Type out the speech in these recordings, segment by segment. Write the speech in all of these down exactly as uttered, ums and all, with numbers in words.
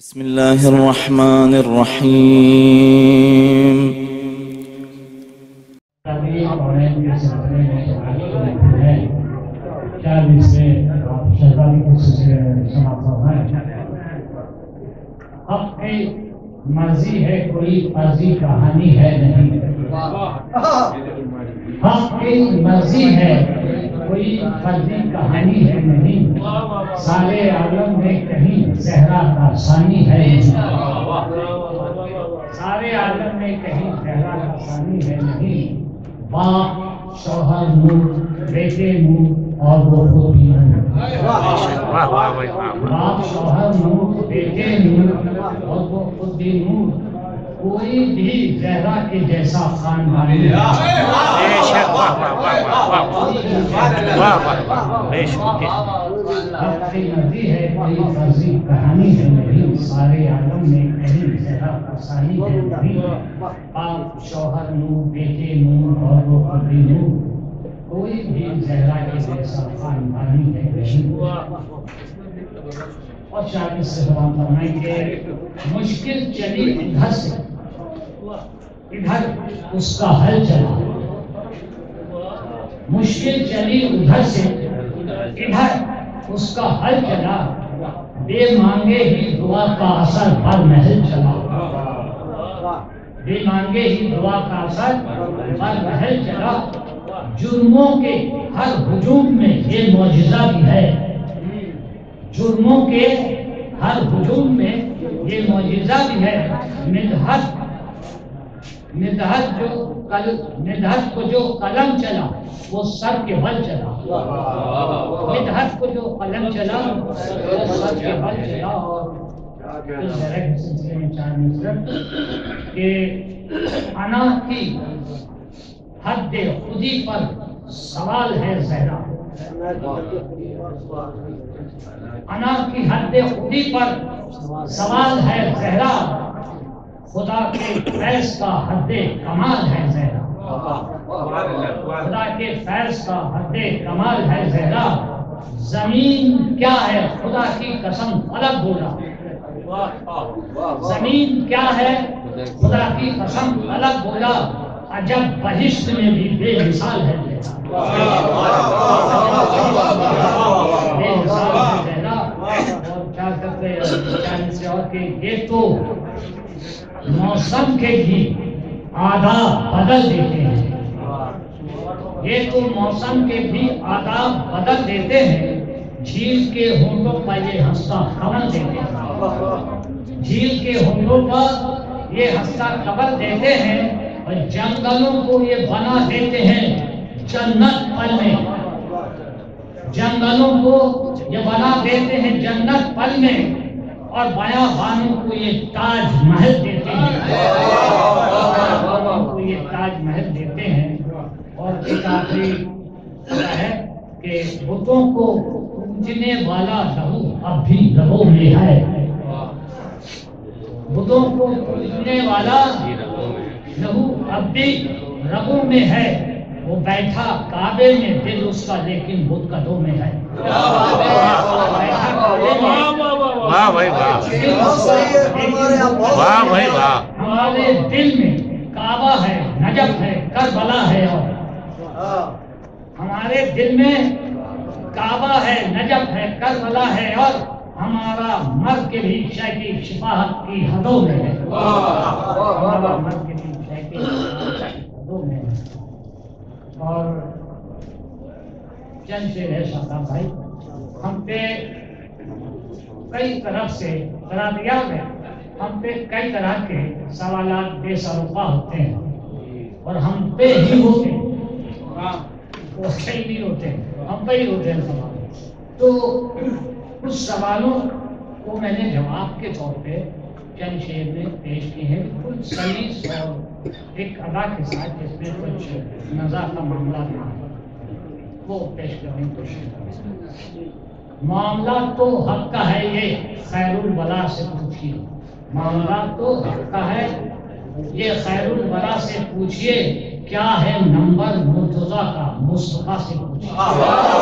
بسم الله الرحمن الرحيم. مرضی ہے کوئی فرضی کہانی ہے نہیں، حق کی مرضی ہے کوئی فرضی کہانی ہے نہیں، سارے عالم میں کہیں زہرا کا ثانی ہے نہیں، سارے عالم میں کہیں زہرا کا ثانی ہے نہیں، باپ شوہر نور بیٹے نور اور وہ خود بھی نور، باپ شوہر نور بیٹے نور اور وہ خود بھی نور، کوئی بھی زہرا کے جیسا خاندانی نہیں، حق کی مرضی ہے کوئی فرضی کہانی ہے نہیں، سارے عالم میں کہیں زہرا کا ثانی ہے نہیں، باپ شوہر نور بیٹے نور اور وہ خود بھی نور، کوئی بھی زہرا کے جیسا خاندانی ہے نہیں۔ اور شاید سے سلام فرمائیں کہ مشکل چلی ادھر سے ادھر اس کا حل چلا، مشکل چلی ادھر سے ادھر اس کا حل چلا، بے مانگے ہی دعا کا اثر بر محل چلا، بے مانگے ہی دعا کا اثر بر محل چلا، جرموں کے ہر ہجوم میں یہ معجزہ بھی ہے، جرموں کے ہر ہجوم میں یہ معجزہ بھی ہے، مدحت مدحت جو کل مدحت کو جو قلم چلا وہ سر کے بل چلا، مدحت کو جو قلم چلا وہ سر کے بل چلا۔ اور اس سلسلے میں چار مصرع کہ انا کی حد خودی پر سوال ہے زہرا، انا کی حد خودی پر سوال ہے زہرا، خدا کے فیض کا حد کمال ہے زہرا، خدا کے فیض کا حد کمال ہے زہرا، زمین کیا ہے خدا کی قسم فلک بولا، زمین کیا ہے خدا کی قسم فلک بولا، عجب بہشت میں بھی بے مثال ہے زہرا، بے مثال ہے زہرا۔ اور کیا کرتے ہیں سے اور کہ یہ تو موسم کے بھی آداب بدل دیتے ہیں، یہ تو موسم کے بھی آداب بدل دیتے ہیں، جھیل کے ہونٹوں پر یہ ہنستا خبر دیتے ہیں، جھیل کے ہونٹوں پر یہ ہنستا خبر دیتے ہیں، اور جنگلوں کو یہ بنا دیتے ہیں جنت پل میں، جنگلوں کو یہ بنا دیتے ہیں جنت پل میں، اور بیابانوں کو یہ تاج محل دیتے ہیں، بیابانوں کو یہ تاج محل دیتے ہیں۔ اور ایک آخری ہے کہ بتوں کو پوجنے والا لہو اب بھی رگوں میں ہے، بتوں کو پوجنے والا لہو اب بھی رگوں میں ہے، وہ بیٹھا کعبے میں دل اس کا لیکن بت قدوں میں ہے، بیٹھا کعبے میں واہ بھائی واہ، واہ بھائی واہ، ہمارے دل میں کعبہ ہے نجف ہے کربلا ہے، اور ہمارے دل میں کعبہ ہے نجف ہے کربلا ہے، اور ہمارا مرد کے بھی شیخی شفاعت کی حدوں میں ہے، ہمارا مرد کے بھی شیخی شفاعت کی حدوں میں ہے۔ اور چند سے ہے شاہدہ بھائی، ہم پہ کئی طرف سے ترابیات ہے، ہم پہ کئی طرح کے سوالات بے سروپا ہوتے ہیں، اور ہم پہ ہی ہوتے ہیں، وہ صحیح نہیں ہوتے ہیں، ہم پہ ہی ہوتے ہیں سوال۔ تو کچھ سوالوں کو میں نے جواب کے طور پہ چند شعر میں پیش کیے ہیں، بالکل سلیس اور ایک ادا کے ساتھ، جس میں کچھ نزا کا معاملہ نہ ہے، وہ پیش کرنے کی کوشش کریں۔ معاملہ تو حق کا ہے یہ خیر البلا سے پوچھیے، معاملہ تو حق کا ہے یہ خیر البلا سے پوچھیے، کیا ہے نمبر مرتضیٰ کا مصطفیٰ سے پوچھیے۔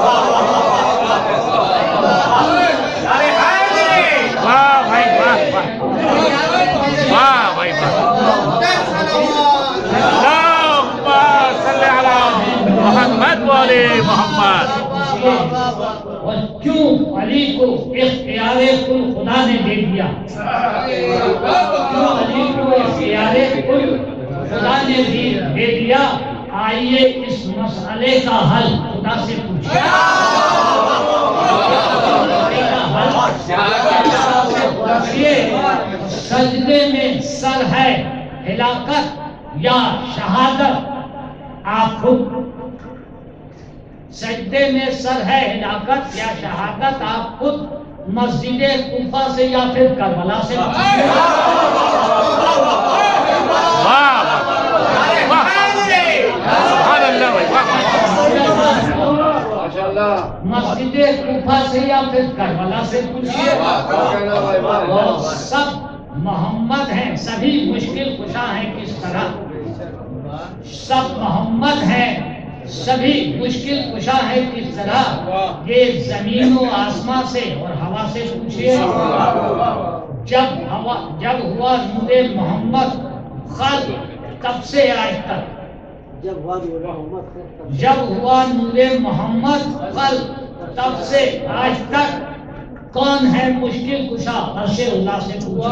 واہ بھائی واہ واہ۔ آلِ محمد. اور کیوں علی کو اختیار کل خدا نے دے دیا؟ کیوں علی کو اختیار کل خدا نے دے دیا؟ آئیے اس مسئلے کا حل خدا سے پوچھیں. سجدے میں سر ہے ہلاکت یا شہادت؟ آپ خود سجدے میں سر ہے ہلاکت یا شہادت؟ آپ خود مسجد کوفہ سے یا پھر کربلا سے پوچھیں. مسجد کوفہ سے یا پھر کربلا سے پوچھئے. سب محمد ہیں، سبھی مشکل کشا ہیں کس طرح؟ سب محمد ہیں، سبھی مشکل کشا ہیں کس طرح؟ یہ زمین و آسمان سے اور ہوا سے پوچھئے. جب ہوا جب ہوا نور محمد خلق تب سے آج تک، جب ہوا نور محمد خلق تب سے آج تک کون ہے مشکل کشا؟ عرش اللہ سے پوچھئے.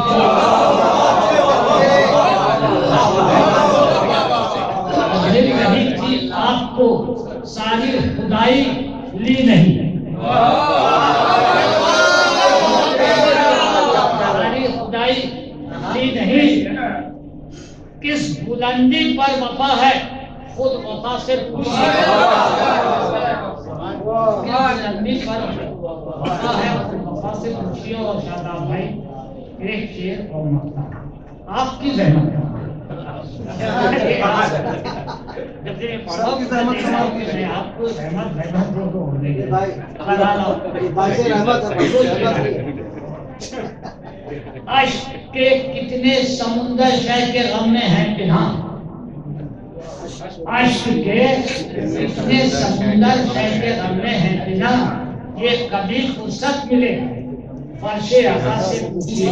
کبھی تھی آپ کو ساری خدائی لی نہیں، ساری خدائی لی نہیں. کس بلندی پر وفا ہے خود وفا سے پوچھئے. بلندی پر وفا ہے خود وفا سے پوچھئے. اور شاداب بھائی ایک شعر اور مقطع آپ کی زحمت ہے. آپ کو زحمت زحمت جو تو ہونے گے عشق کے کتنے سمندر شہ کے غم میں ہیں پنہاں. عشق کے کتنے سمندر شہ کے غم میں ہیں پنہاں. یہ کبھی فرصت ملے فرش عطا سے پوچھئے.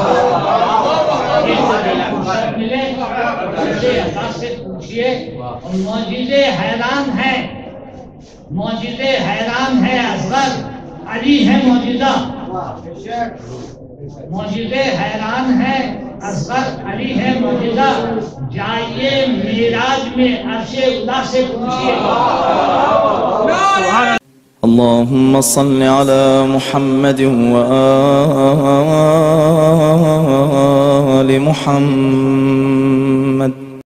یہ کبھی فرصت ملے فرش عطا سے پوچھئے. اور معجزے حیران ہیں، معجزے حیران ہیں اصغر علی ہے معجزہ. معجزے حیران ہیں اصغر علی ہے معجزہ. جائیے معراج میں عرش اللہ سے پوچھئے. اللهم صل على محمد وآل محمد.